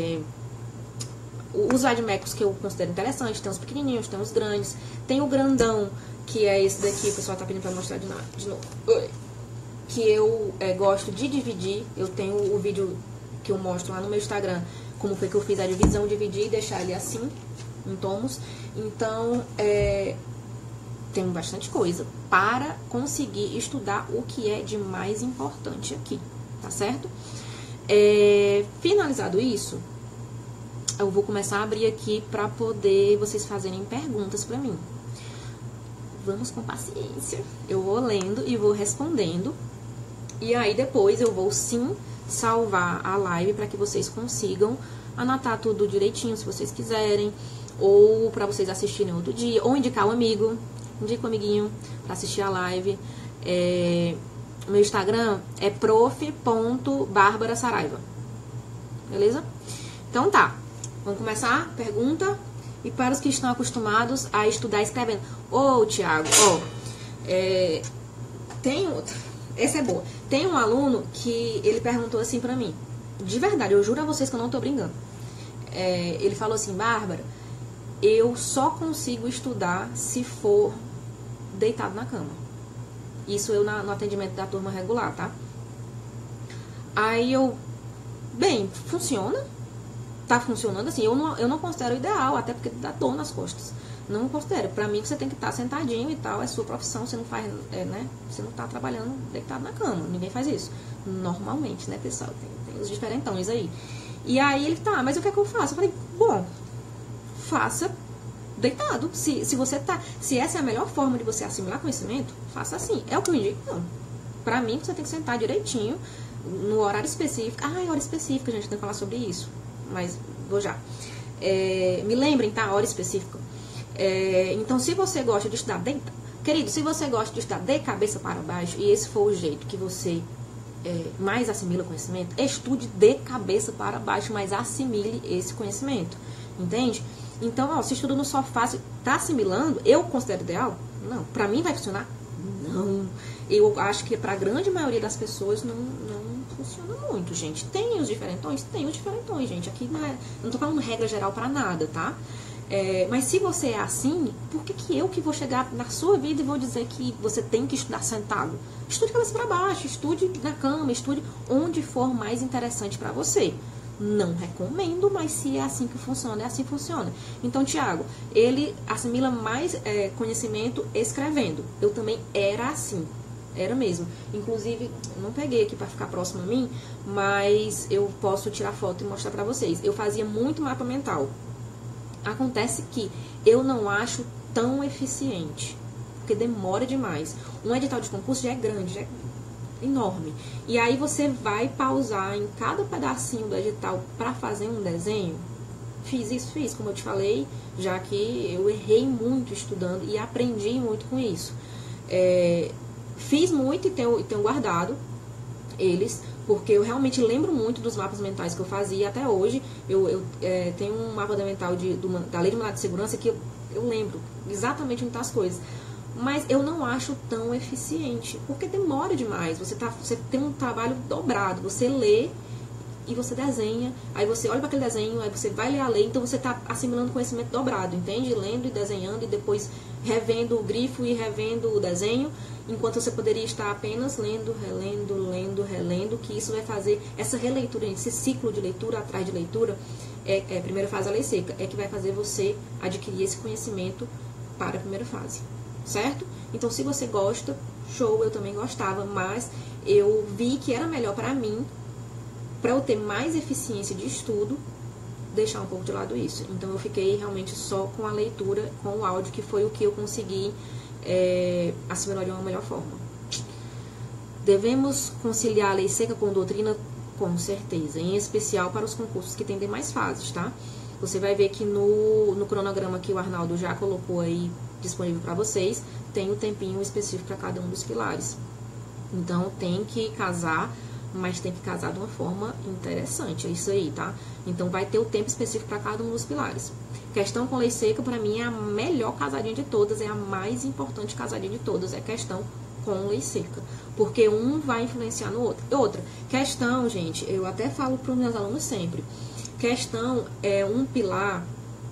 os Badmecos que eu considero interessante, tem os pequenininhos, tem os grandes, tem o grandão, que é esse daqui, o pessoal tá pedindo pra mostrar de novo, que eu gosto de dividir. Eu tenho o vídeo que eu mostro lá no meu Instagram, como foi que eu fiz a divisão, dividir e deixar ele assim, em tomos. Então, tem bastante coisa para conseguir estudar o que é de mais importante aqui, tá certo? Finalizado isso, eu vou começar a abrir aqui para poder vocês fazerem perguntas para mim. Vamos com paciência. Eu vou lendo e vou respondendo. E aí depois eu vou sim salvar a live para que vocês consigam anotar tudo direitinho, se vocês quiserem, ou para vocês assistirem outro dia, ou indicar um amigo, indica um amiguinho para assistir a live. Meu Instagram é prof.barbarasaraiva. Beleza? Então tá, vamos começar? Pergunta. E para os que estão acostumados a estudar escrevendo. Tiago, tem outra. Essa é boa. Tem um aluno que ele perguntou assim pra mim. De verdade, eu juro a vocês que eu não tô brincando. Ele falou assim: Bárbara, eu só consigo estudar se for deitado na cama. Isso eu no atendimento da turma regular, tá? Aí eu bem, funciona. Tá funcionando assim, eu não considero ideal, até porque dá dor nas costas. Não considero. Pra mim, você tem que estar sentadinho e tal, é sua profissão, você não faz, né? Você não tá trabalhando deitado na cama, ninguém faz isso. Normalmente, né, pessoal? Tem os diferentões aí. E aí ele tá, mas o que é que eu faço? Eu falei, bom, faça deitado. Se você tá, se essa é a melhor forma de você assimilar conhecimento, faça assim. É o que eu indico? Não. Pra mim, você tem que sentar direitinho, no horário específico. Hora específica, a gente tem que falar sobre isso. Mas vou já. Me lembrem, tá? Hora específica. Então, se você gosta de estudar querido, se você gosta de estudar de cabeça para baixo, e esse for o jeito que você mais assimila conhecimento, estude de cabeça para baixo, mas assimile esse conhecimento. Entende? Então, se estuda no sofá, tá assimilando, eu considero ideal? Não. Pra mim vai funcionar? Não. Eu acho que pra grande maioria das pessoas não funciona muito, gente. Tem os diferentões? Tem os diferentões, gente. Aqui não tô falando regra geral pra nada, tá? Mas se você é assim, por que eu que vou chegar na sua vida e vou dizer que você tem que estudar sentado? Estude de cabeça pra baixo, estude na cama, estude onde for mais interessante pra você. Não recomendo, mas se é assim que funciona, é assim que funciona. Então, Tiago, ele assimila mais conhecimento escrevendo. Eu também era assim. Era mesmo. Inclusive, não peguei aqui pra ficar próximo a mim, mas eu posso tirar foto e mostrar pra vocês. Eu fazia muito mapa mental. Acontece que eu não acho tão eficiente, porque demora demais. Um edital de concurso já é grande, já é enorme. E aí você vai pausar em cada pedacinho do edital pra fazer um desenho. Fiz, como eu te falei, já que eu errei muito estudando e aprendi muito com isso. Fiz muito e tenho guardado eles, porque eu realmente lembro muito dos mapas mentais que eu fazia até hoje. Eu tenho um mapa mental da Lei de Mandado de Segurança que eu lembro exatamente muitas coisas. Mas eu não acho tão eficiente, porque demora demais. Você tem um trabalho dobrado. Você lê e você desenha, aí você olha para aquele desenho, aí você vai ler a lei, então você está assimilando conhecimento dobrado, entende? Lendo e desenhando e depois revendo o grifo e revendo o desenho, enquanto você poderia estar apenas lendo, relendo, que isso vai fazer essa releitura, esse ciclo de leitura atrás de leitura, primeira fase a lei seca, é que vai fazer você adquirir esse conhecimento para a primeira fase, certo? Então, se você gosta, show, eu também gostava, mas eu vi que era melhor para mim, para eu ter mais eficiência de estudo, deixar um pouco de lado isso. Então, eu fiquei realmente só com a leitura, com o áudio, que foi o que eu consegui assimilar de uma melhor forma. Devemos conciliar a lei seca com doutrina? Com certeza, em especial para os concursos que têm demais fases, tá? Você vai ver que no cronograma que o Arnaldo já colocou aí disponível para vocês, tem um tempinho específico para cada um dos pilares. Então, tem que casar, mas tem que casar de uma forma interessante, é isso aí, tá? Então, vai ter o tempo específico para cada um dos pilares. Questão com lei seca, para mim, é a melhor casadinha de todas, é a mais importante casadinha de todas, é questão com lei seca. Porque um vai influenciar no outro. Outra, questão, gente, eu até falo para os meus alunos sempre, questão é um pilar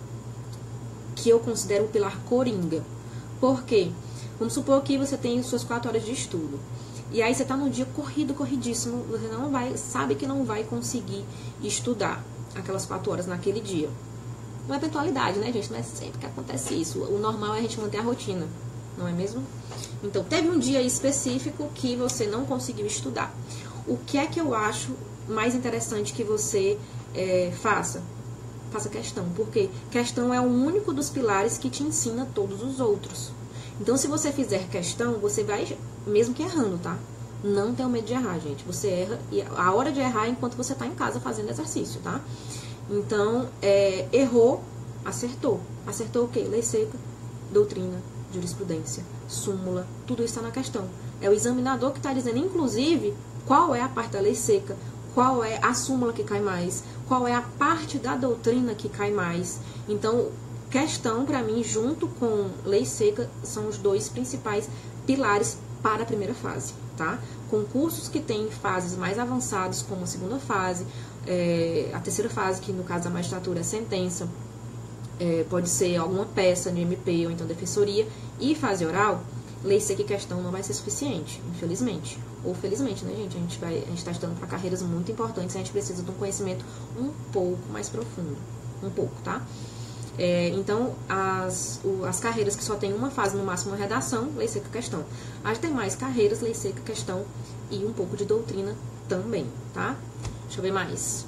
que eu considero um pilar coringa. Por quê? Vamos supor que você tem suas 4 horas de estudo. E aí você está no dia corridíssimo, você sabe que não vai conseguir estudar aquelas 4 horas naquele dia. Uma eventualidade, né, gente? Não é sempre que acontece isso. O normal é a gente manter a rotina, não é mesmo? Então, teve um dia específico que você não conseguiu estudar. O que é que eu acho mais interessante que você faça? Faça questão, porque questão é o único dos pilares que te ensina todos os outros. Então, se você fizer questão, você vai, mesmo que errando, tá? Não tenha medo de errar, gente. Você erra, e a hora de errar é enquanto você está em casa fazendo exercício, tá? Então, errou, acertou. Acertou o quê? Lei seca, doutrina, jurisprudência, súmula, tudo isso está na questão. É o examinador que está dizendo, inclusive, qual é a parte da lei seca, qual é a súmula que cai mais, qual é a parte da doutrina que cai mais. Então, questão, para mim, junto com lei seca, são os 2 principais pilares para a primeira fase, tá? Concursos que têm fases mais avançadas, como a segunda fase, a terceira fase, que no caso da magistratura é sentença, pode ser alguma peça de MP ou então defensoria, e fase oral, lei seca e questão não vai ser suficiente, infelizmente. ou felizmente, né, gente? A gente está estudando para carreiras muito importantes, a gente precisa de um conhecimento um pouco mais profundo. Um pouco, tá? Então, as carreiras que só tem uma fase, no máximo, uma redação, lei seca, questão. As demais carreiras, lei seca, questão e um pouco de doutrina também, tá? Deixa eu ver mais.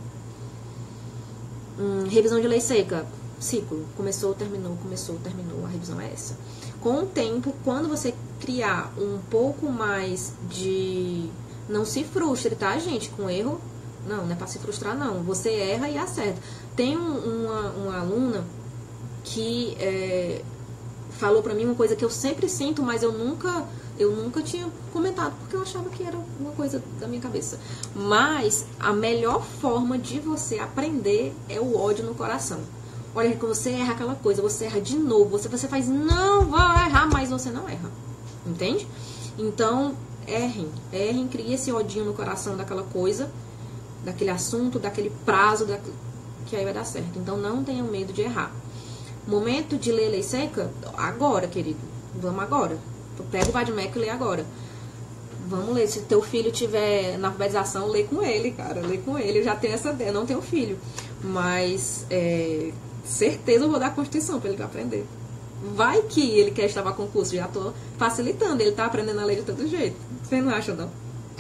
Revisão de lei seca, ciclo. Começou, terminou, a revisão é essa. Com o tempo, quando você criar um pouco mais de... Não se frustre, tá, gente? Com erro, não é pra se frustrar, não. Você erra e acerta. Tem uma aluna que falou pra mim uma coisa que eu sempre sinto, mas eu nunca tinha comentado, porque eu achava que era uma coisa da minha cabeça. Mas a melhor forma de você aprender é o ódio no coração. Olha, quando você erra aquela coisa, você erra de novo, você faz, não vou errar, mas você não erra. Entende? Então, errem, crie esse odinho no coração daquela coisa, daquele assunto, daquele prazo, que aí vai dar certo. Então, não tenham medo de errar. Momento de ler lei seca? Agora, querido. Vamos agora. Pega o Vadimeco e lê agora. Vamos ler. Se teu filho tiver na alfabetização, lê com ele, cara. Lê com ele. Eu já tenho essa ideia. Eu não tenho filho. Mas, certeza eu vou dar a Constituição pra ele aprender. Vai que ele quer estudar concurso. Já tô facilitando. Ele tá aprendendo a ler de todo jeito. Você não acha, não?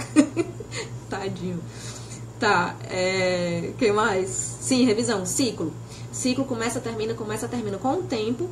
Tadinho. Tá. Que mais? Sim, revisão. Ciclo. Ciclo começa, termina. Com o tempo,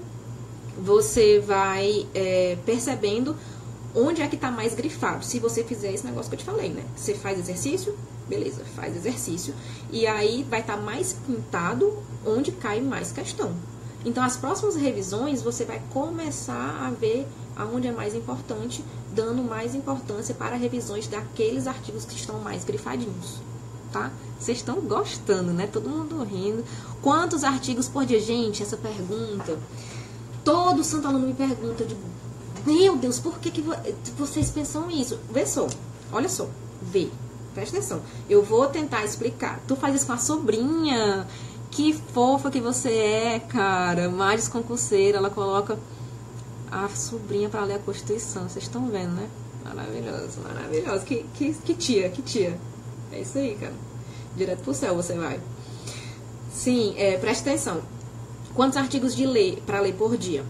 você vai percebendo onde é que tá mais grifado. Se você fizer esse negócio que eu te falei, né? Você faz exercício, beleza, faz exercício. E aí vai estar mais pintado onde cai mais questão. Então, as próximas revisões, você vai começar a ver aonde é mais importante, dando mais importância para revisões daqueles artigos que estão mais grifadinhos, tá? Vocês estão gostando, né? Todo mundo rindo. Quantos artigos por dia? Gente, essa pergunta... Todo santo aluno me pergunta de... Meu Deus, por que vocês pensam isso? Vê só, olha só, vê, presta atenção. Eu vou tentar explicar. Tu faz isso com a sobrinha. Que fofa que você é, cara. Mais concurseira, ela coloca a sobrinha pra ler a Constituição. Vocês estão vendo, né? Maravilhoso, maravilhoso. Que tia. É isso aí, cara. Direto pro céu você vai. Sim, presta atenção. Quantos artigos de ler para ler por dia?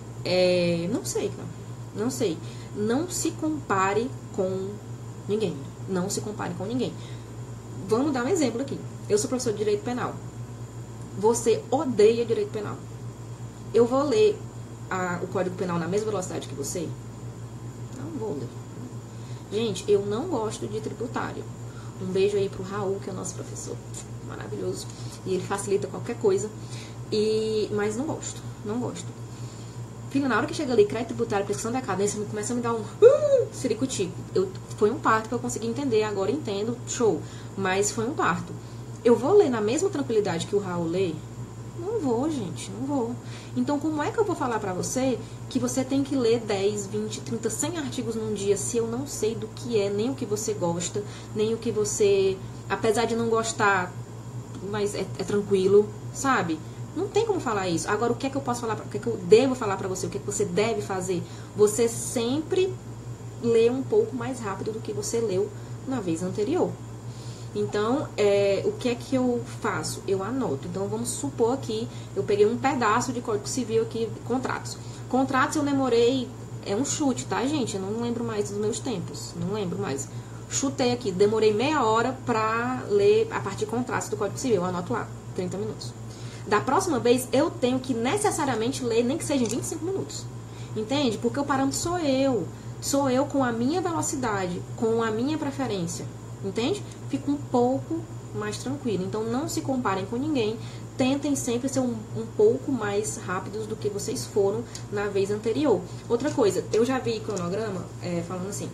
Não sei, cara. Não sei. Não se compare com ninguém. Não se compare com ninguém. Vamos dar um exemplo aqui. Eu sou professor de Direito Penal. Você odeia Direito Penal. Eu vou ler o Código Penal na mesma velocidade que você? Não vou ler. Gente, eu não gosto de tributário. Um beijo aí pro Raul, que é o nosso professor. Maravilhoso. E ele facilita qualquer coisa. Mas não gosto. Filho, na hora que chega ali, crédito tributário, prescrição da decadência, começa a me dar um ciricutico. Foi um parto que eu consegui entender, agora entendo, show. Mas foi um parto. Eu vou ler na mesma tranquilidade que o Raul lê? Não vou, gente, não vou. Então, como é que eu vou falar pra você que você tem que ler 10, 20, 30, 100 artigos num dia se eu não sei do que é, nem o que você gosta, nem o que você, apesar de não gostar, mas é tranquilo, sabe? Não tem como falar isso. Agora, o que é que eu posso falar, o que é que eu devo falar pra você, o que é que você deve fazer? Você sempre lê um pouco mais rápido do que você leu na vez anterior. Então, o que é que eu faço? Eu anoto. Então, vamos supor aqui, eu peguei um pedaço de Código Civil aqui, contratos. Contratos eu demorei, é um chute, tá, gente? Eu não lembro mais dos meus tempos, não lembro mais. Chutei aqui, demorei meia hora pra ler a parte de contratos do Código Civil. Eu anoto lá, 30 minutos. Da próxima vez, eu tenho que necessariamente ler, nem que seja em 25 minutos. Entende? Porque o parâmetro sou eu. Sou eu com a minha velocidade, com a minha preferência. Entende? Fico um pouco mais tranquilo. Então, não se comparem com ninguém. Tentem sempre ser um pouco mais rápidos do que vocês foram na vez anterior. Outra coisa, eu já vi cronograma falando assim,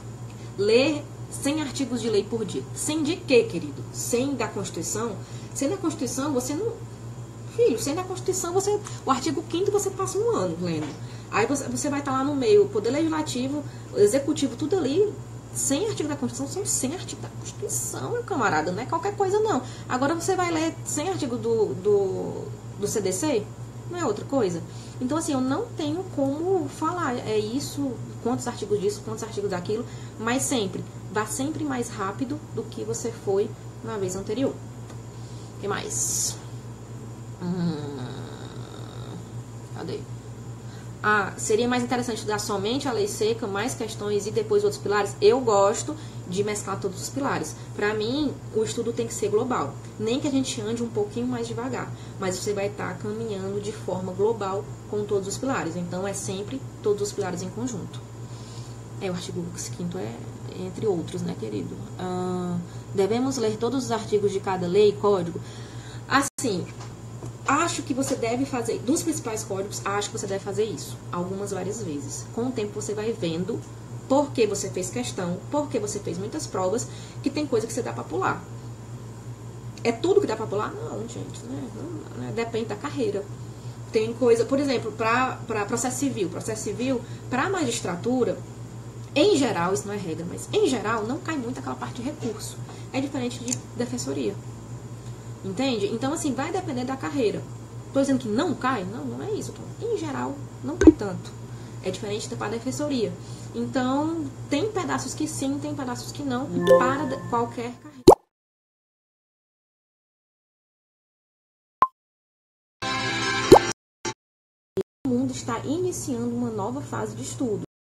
ler 100 artigos de lei por dia. 100 de quê, querido? 100 da Constituição? 100 da Constituição, você não... Filho, 100 da Constituição, o artigo 5º você passa um ano lendo. Aí você vai estar lá no meio, o Poder Legislativo, o Executivo, tudo ali... 100 artigos da Constituição são 100 artigos da Constituição, meu camarada, não é qualquer coisa não. Agora você vai ler 100 artigos do CDC, Não é outra coisa? Então, assim, eu não tenho como falar, é isso, quantos artigos disso, quantos artigos daquilo, mas sempre, vá sempre mais rápido do que você foi na vez anterior. O que mais? Cadê? Seria mais interessante estudar somente a lei seca, mais questões e depois outros pilares? Eu gosto de mesclar todos os pilares. Para mim, o estudo tem que ser global. Nem que a gente ande um pouquinho mais devagar, mas você vai estar caminhando de forma global com todos os pilares. Então, é sempre todos os pilares em conjunto. O artigo 5º é entre outros, né, querido? Devemos ler todos os artigos de cada lei e código? Assim, acho que você deve fazer, dos principais códigos, acho que você deve fazer isso, várias vezes. Com o tempo você vai vendo porque você fez questão, porque você fez muitas provas, que tem coisa que você dá pra pular. É tudo que dá pra pular? Não, gente, né? Depende da carreira. Tem coisa, por exemplo, para processo civil, para magistratura, em geral, isso não é regra, mas em geral não cai muito aquela parte de recurso. É diferente de defensoria. Entende? Então, assim, vai depender da carreira. Tô dizendo que não cai? Não, não é isso. Em geral, não cai tanto. É diferente da defensoria. Então, tem pedaços que sim, tem pedaços que não, para qualquer carreira. O mundo está iniciando uma nova fase de estudo.